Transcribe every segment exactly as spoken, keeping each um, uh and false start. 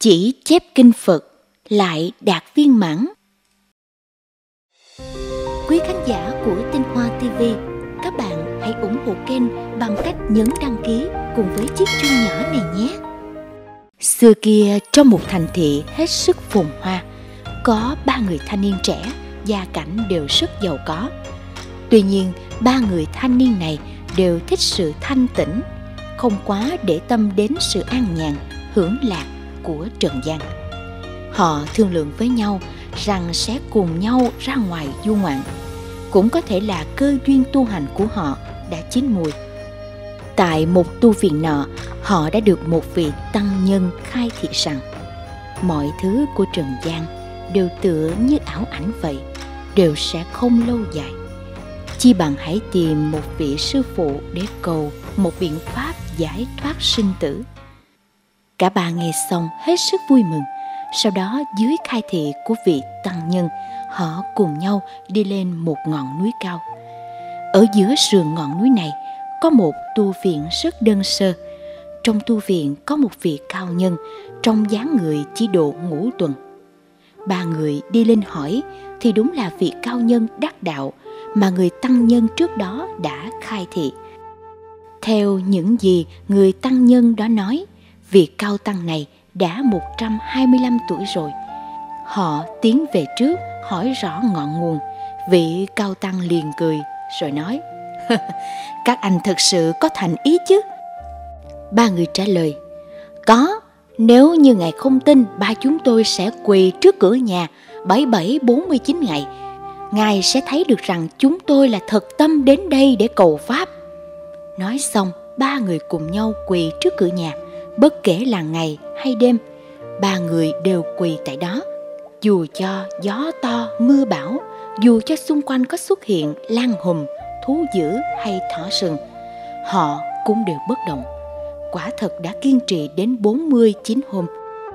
chỉ chép kinh Phật lại đạt viên mãn. Quý khán giả của Tinh Hoa ti vi, các bạn hãy ủng hộ kênh bằng cách nhấn đăng ký cùng với chiếc chuông nhỏ này nhé. Xưa kia, trong một thành thị hết sức phồn hoa, có ba người thanh niên trẻ, gia cảnh đều rất giàu có. Tuy nhiên, ba người thanh niên này đều thích sự thanh tĩnh, không quá để tâm đến sự an nhàn, hưởng lạc của trần gian. Họ thương lượng với nhau rằng sẽ cùng nhau ra ngoài du ngoạn. Cũng có thể là cơ duyên tu hành của họ đã chín mùi. Tại một tu viện nọ, họ đã được một vị tăng nhân khai thị rằng mọi thứ của trần gian đều tựa như ảo ảnh vậy, đều sẽ không lâu dài. Chi bằng hãy tìm một vị sư phụ để cầu một biện pháp giải thoát sinh tử. Cả ba nghe xong hết sức vui mừng. Sau đó dưới khai thị của vị tăng nhân, họ cùng nhau đi lên một ngọn núi cao. Ở giữa sườn ngọn núi này có một tu viện rất đơn sơ. Trong tu viện có một vị cao nhân, trong dáng người chỉ độ ngũ tuần. Ba người đi lên hỏi thì đúng là vị cao nhân đắc đạo mà người tăng nhân trước đó đã khai thị. Theo những gì người tăng nhân đó nói, vị cao tăng này đã một trăm hai mươi lăm tuổi rồi. Họ tiến về trước hỏi rõ ngọn nguồn. Vị cao tăng liền cười rồi nói: các anh thực sự có thành ý chứ? Ba người trả lời: có, nếu như ngài không tin, ba chúng tôi sẽ quỳ trước cửa nhà bảy bảy bốn mươi chín ngày. Ngài sẽ thấy được rằng chúng tôi là thật tâm đến đây để cầu pháp. Nói xong, ba người cùng nhau quỳ trước cửa nhà. Bất kể là ngày hay đêm, ba người đều quỳ tại đó. Dù cho gió to, mưa bão, dù cho xung quanh có xuất hiện lang hùm, thú dữ hay thỏ sừng, họ cũng đều bất động. Quả thật đã kiên trì đến bốn mươi chín hôm.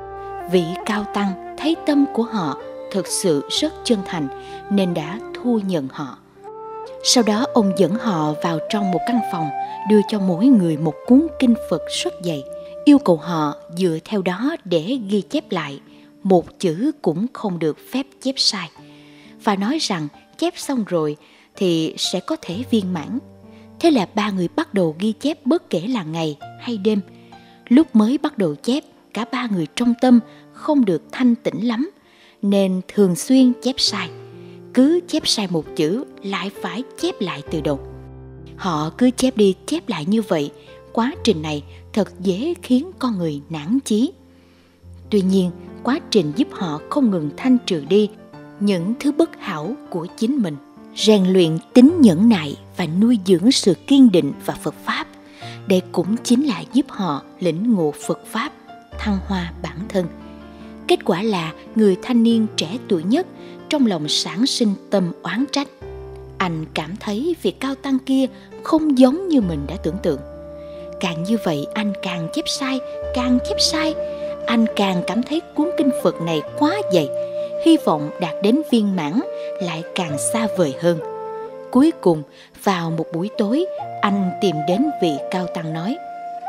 Vị cao tăng thấy tâm của họ thực sự rất chân thành nên đã thu nhận họ. Sau đó ông dẫn họ vào trong một căn phòng, đưa cho mỗi người một cuốn kinh Phật rất dày, yêu cầu họ dựa theo đó để ghi chép lại, một chữ cũng không được phép chép sai, và nói rằng chép xong rồi thì sẽ có thể viên mãn. Thế là ba người bắt đầu ghi chép bất kể là ngày hay đêm. Lúc mới bắt đầu chép, cả ba người trong tâm không được thanh tĩnh lắm, nên thường xuyên chép sai. Cứ chép sai một chữ lại phải chép lại từ đầu. Họ cứ chép đi chép lại như vậy. Quá trình này thật dễ khiến con người nản chí. Tuy nhiên, quá trình giúp họ không ngừng thanh trừ đi những thứ bất hảo của chính mình, rèn luyện tính nhẫn nại và nuôi dưỡng sự kiên định và Phật Pháp. Đây cũng chính là giúp họ lĩnh ngộ Phật Pháp, thăng hoa bản thân. Kết quả là người thanh niên trẻ tuổi nhất trong lòng sản sinh tâm oán trách. Anh cảm thấy việc cao tăng kia không giống như mình đã tưởng tượng. Càng như vậy anh càng chép sai, càng chép sai. Anh càng cảm thấy cuốn kinh Phật này quá dày, hy vọng đạt đến viên mãn lại càng xa vời hơn. Cuối cùng, vào một buổi tối, anh tìm đến vị cao tăng nói: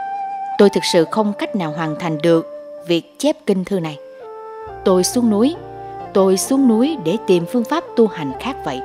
tôi thực sự không cách nào hoàn thành được việc chép kinh thư này. Tôi xuống núi, tôi xuống núi để tìm phương pháp tu hành khác vậy.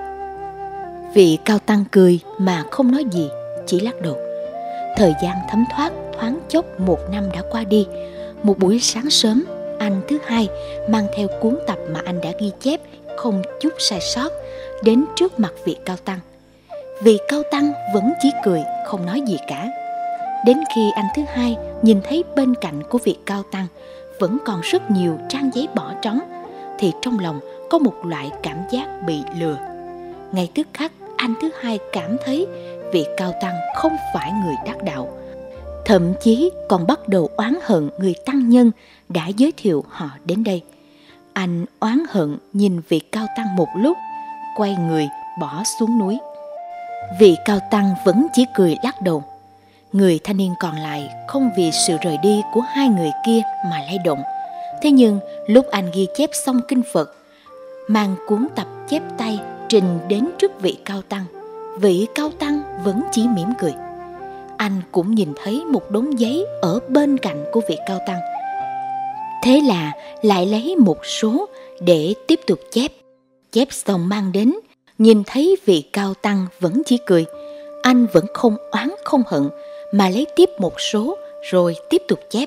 Vị cao tăng cười mà không nói gì, chỉ lắc đầu. Thời gian thấm thoát, thoáng chốc một năm đã qua đi. Một buổi sáng sớm, anh thứ hai mang theo cuốn tập mà anh đã ghi chép không chút sai sót đến trước mặt vị cao tăng. Vị cao tăng vẫn chỉ cười, không nói gì cả. Đến khi anh thứ hai nhìn thấy bên cạnh của vị cao tăng vẫn còn rất nhiều trang giấy bỏ trống, thì trong lòng có một loại cảm giác bị lừa. Ngay tức khắc, anh thứ hai cảm thấy vị cao tăng không phải người đắc đạo, thậm chí còn bắt đầu oán hận người tăng nhân đã giới thiệu họ đến đây. Anh oán hận nhìn vị cao tăng một lúc, quay người bỏ xuống núi. Vị cao tăng vẫn chỉ cười lắc đầu. Người thanh niên còn lại không vì sự rời đi của hai người kia mà lay động. Thế nhưng lúc anh ghi chép xong kinh Phật, mang cuốn tập chép tay trình đến trước vị cao tăng, vị cao tăng vẫn chỉ mỉm cười. Anh cũng nhìn thấy một đống giấy ở bên cạnh của vị cao tăng. Thế là lại lấy một số để tiếp tục chép. Chép xong mang đến, nhìn thấy vị cao tăng vẫn chỉ cười. Anh vẫn không oán không hận mà lấy tiếp một số rồi tiếp tục chép.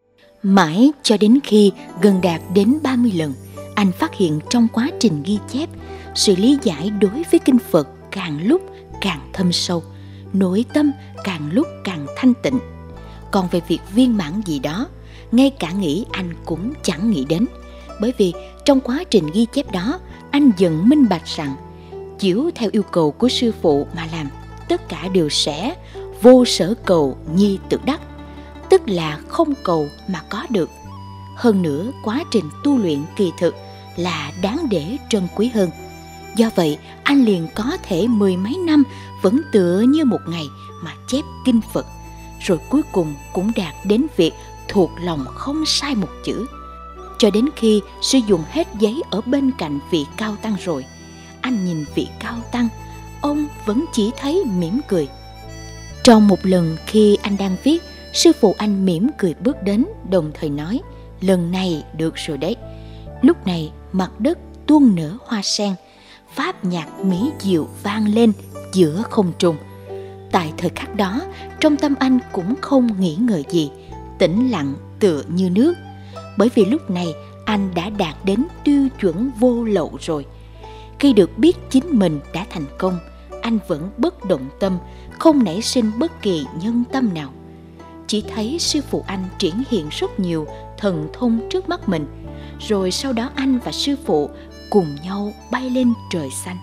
Mãi cho đến khi gần đạt đến ba mươi lần, anh phát hiện trong quá trình ghi chép, sự lý giải đối với kinh Phật càng lúc càng thâm sâu, nội tâm càng lúc càng thanh tịnh. Còn về việc viên mãn gì đó, ngay cả nghĩ anh cũng chẳng nghĩ đến. Bởi vì trong quá trình ghi chép đó, anh dần minh bạch rằng chiếu theo yêu cầu của sư phụ mà làm, tất cả đều sẽ vô sở cầu nhi tự đắc, tức là không cầu mà có được. Hơn nữa, quá trình tu luyện kỳ thực là đáng để trân quý hơn. Do vậy, anh liền có thể mười mấy năm vẫn tựa như một ngày mà chép kinh Phật, rồi cuối cùng cũng đạt đến việc thuộc lòng không sai một chữ. Cho đến khi sử dụng hết giấy ở bên cạnh vị cao tăng rồi, anh nhìn vị cao tăng, ông vẫn chỉ thấy mỉm cười. Trong một lần khi anh đang viết, sư phụ anh mỉm cười bước đến, đồng thời nói: lần này được rồi đấy. Lúc này mặt đất tuôn nở hoa sen, pháp nhạc mỹ diệu vang lên giữa không trung. Tại thời khắc đó, trong tâm anh cũng không nghĩ ngợi gì, tĩnh lặng tựa như nước. Bởi vì lúc này anh đã đạt đến tiêu chuẩn vô lậu rồi. Khi được biết chính mình đã thành công, anh vẫn bất động tâm, không nảy sinh bất kỳ nhân tâm nào. Chỉ thấy sư phụ anh triển hiện rất nhiều thần thông trước mắt mình, rồi sau đó anh và sư phụ cùng nhau bay lên trời xanh.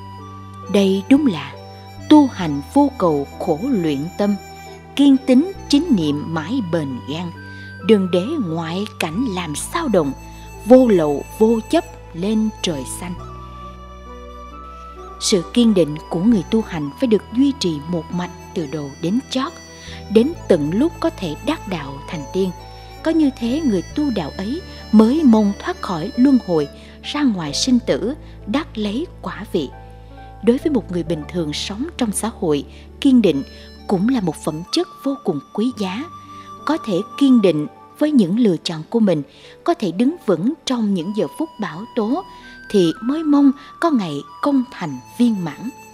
Đây đúng là tu hành vô cầu khổ luyện tâm, kiên tín chính niệm mãi bền gan, đừng để ngoại cảnh làm xao động, vô lậu vô chấp lên trời xanh. Sự kiên định của người tu hành phải được duy trì một mạch từ đầu đến chót, đến tận lúc có thể đắc đạo thành tiên. Có như thế người tu đạo ấy mới mong thoát khỏi luân hồi, ra ngoài sinh tử, đắc lấy quả vị. Đối với một người bình thường sống trong xã hội, kiên định cũng là một phẩm chất vô cùng quý giá. Có thể kiên định với những lựa chọn của mình, có thể đứng vững trong những giờ phút bão tố, thì mới mong có ngày công thành viên mãn.